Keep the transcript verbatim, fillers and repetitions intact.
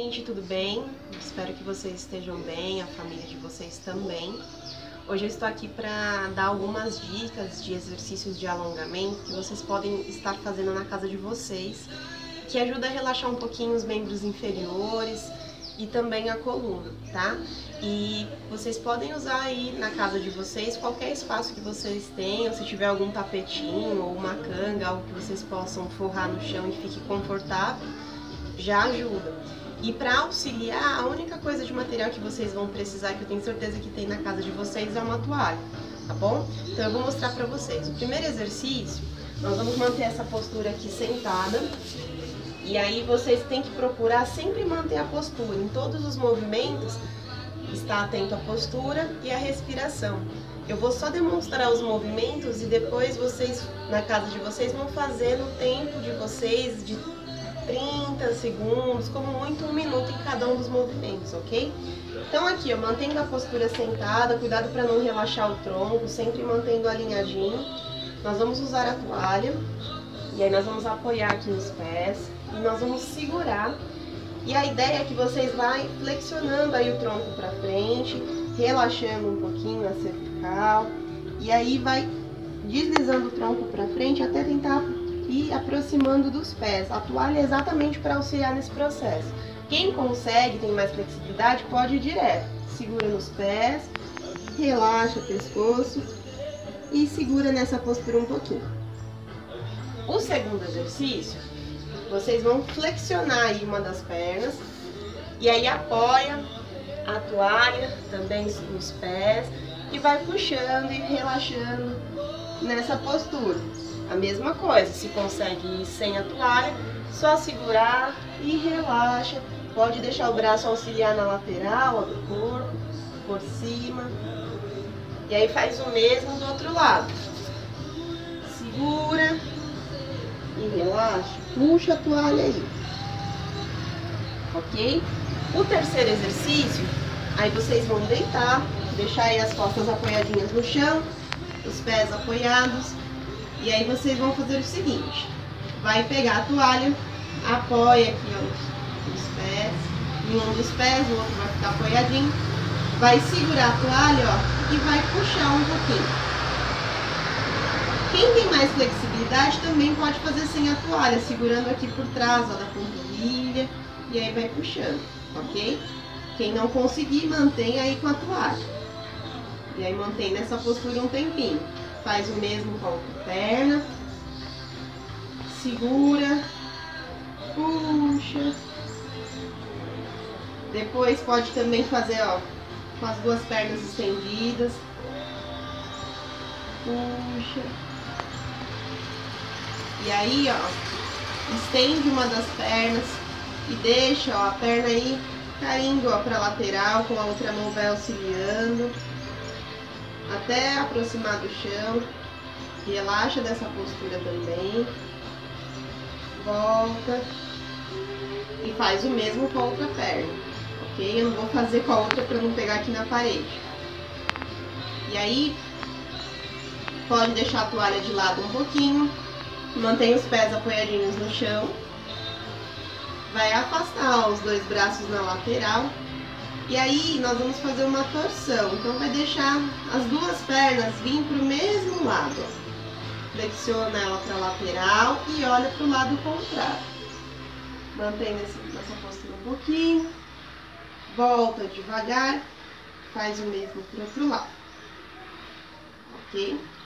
gente, tudo bem? Espero que vocês estejam bem, a família de vocês também. Hoje eu estou aqui para dar algumas dicas de exercícios de alongamento que vocês podem estar fazendo na casa de vocês, que ajuda a relaxar um pouquinho os membros inferiores e também a coluna, tá? E vocês podem usar aí na casa de vocês qualquer espaço que vocês tenham, se tiver algum tapetinho ou uma canga, algo que vocês possam forrar no chão e fique confortável, já ajuda. E para auxiliar, a única coisa de material que vocês vão precisar, que eu tenho certeza que tem na casa de vocês, é uma toalha, tá bom? Então eu vou mostrar para vocês. O primeiro exercício, nós vamos manter essa postura aqui sentada. E aí vocês têm que procurar sempre manter a postura. Em todos os movimentos, estar atento à postura e à respiração. Eu vou só demonstrar os movimentos e depois vocês, na casa de vocês, vão fazer no tempo de vocês, de trinta segundos, como muito um minuto em cada um dos movimentos, ok? Então aqui, ó, mantendo a postura sentada, cuidado para não relaxar o tronco, sempre mantendo alinhadinho. Nós vamos usar a toalha, e aí nós vamos apoiar aqui nos pés, e nós vamos segurar. E a ideia é que vocês vão flexionando aí o tronco para frente, relaxando um pouquinho a cervical, e aí vai deslizando o tronco para frente até tentar e aproximando dos pés. A toalha é exatamente para auxiliar nesse processo. Quem consegue, tem mais flexibilidade, pode ir direto. Segura nos pés, relaxa o pescoço e segura nessa postura um pouquinho. O segundo exercício, vocês vão flexionar aí uma das pernas e aí apoia a toalha também nos pés e vai puxando e relaxando nessa postura. A mesma coisa, se consegue ir sem a toalha, só segurar e relaxa. Pode deixar o braço auxiliar na lateral ó, do corpo, por cima. E aí faz o mesmo do outro lado. Segura e relaxa. Puxa a toalha aí. Ok? O terceiro exercício, aí vocês vão deitar, deixar aí as costas apoiadinhas no chão, os pés apoiados. E aí vocês vão fazer o seguinte, vai pegar a toalha, apoia aqui ó, os pés, em um dos pés, o outro vai ficar apoiadinho, vai segurar a toalha ó, e vai puxar um pouquinho. Quem tem mais flexibilidade também pode fazer sem a toalha, segurando aqui por trás ó, da panturrilha, e aí vai puxando, ok? Quem não conseguir, mantém aí com a toalha. E aí mantém nessa postura um tempinho. Faz o mesmo com a outra perna, segura, puxa. Depois pode também fazer ó, com as duas pernas estendidas, puxa. E aí ó, estende uma das pernas e deixa ó, a perna aí caindo ó, para a lateral, com a outra mão vai auxiliando até aproximar do chão. Relaxa dessa postura também. Volta. E faz o mesmo com a outra perna. Ok? Eu não vou fazer com a outra para não pegar aqui na parede. E aí, pode deixar a toalha de lado um pouquinho. Mantém os pés apoiadinhos no chão. Vai afastar os dois braços na lateral. E aí nós vamos fazer uma torção, então vai deixar as duas pernas vir para o mesmo lado. Flexiona ela para a lateral e olha para o lado contrário. Mantém essa postura um pouquinho, volta devagar, faz o mesmo para o outro lado, ok?